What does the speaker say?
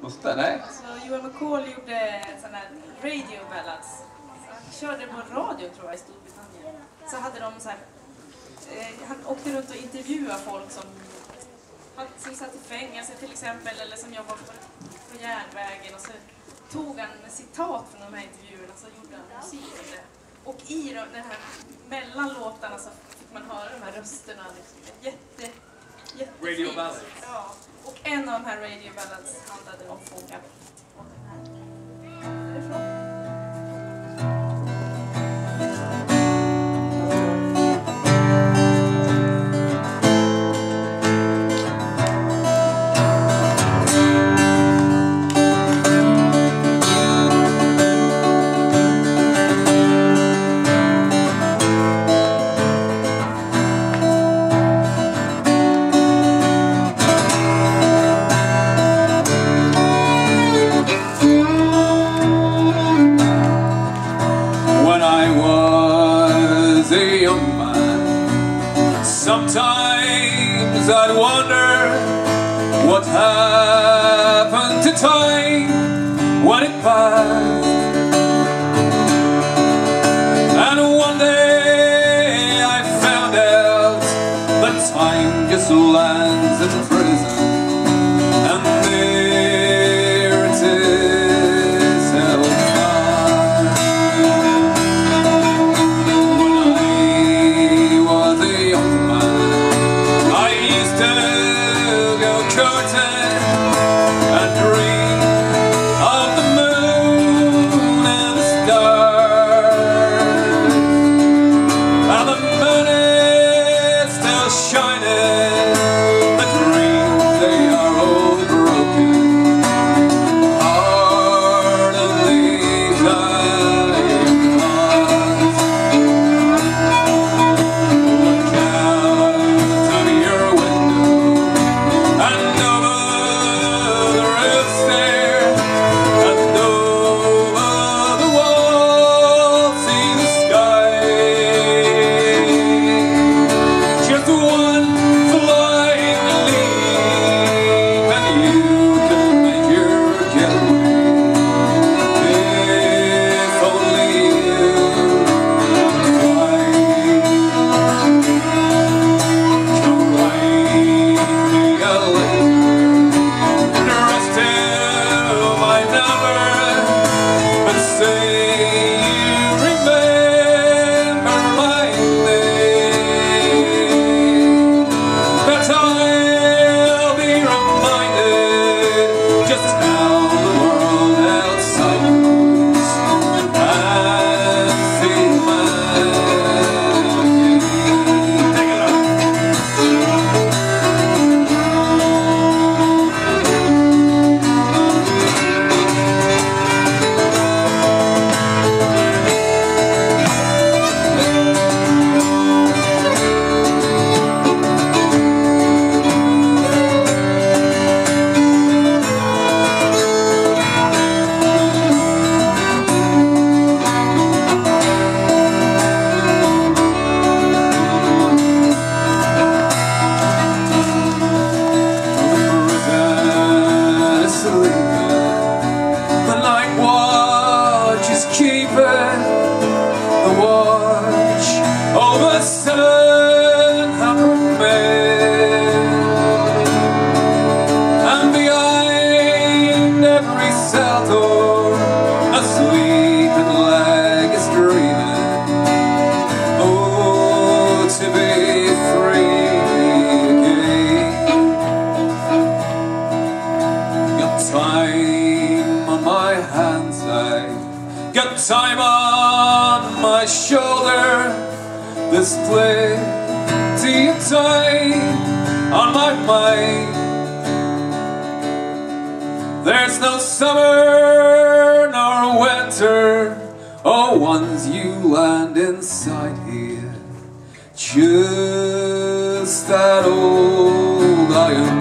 Just det, nej. Så Joel McCall gjorde en sån här radio ballads. Så han körde på radio tror jag i Storbritannien. Så hade de så här, han åkte runt och intervjuade folk som satt i fängelse till exempel, eller som jobbade på järnvägen, och så tog han citat från de här intervjuerna, så gjorde han musik om det. Och i den här mellan låtarna så fick man höra de här rösterna liksom. Jättefint. Radio ballads. Ja, och en av de här radio ballads handlade om fångar. Och den här. Därifrån. Sometimes I'd wonder what happened to time when it passed. And one day I found out that time just lands in prison. And there it is held fast. When I was a young man, and dream of the moon and the stars, and the moon is still shining. The dreams, they are all broken, hard and these dying hearts. Look out of your window and over the roof there, and over the wall, see the sky. Just one flying leaf, and you can make your getaway. If only you fly. Come write me a letter, address to my number, and say you remember my name. That I'll be reminded just how the world outside moves, and feel my gain. Take it up. The night watch is keeping the watch over 700 men, and behind every cell door a sleeping leg is dreaming. Oh, to be free again. Got time on my hands, I got time on my shoulder. There's plenty of time on my mind. There's no summer nor winter, oh, once you land inside here, just that old iron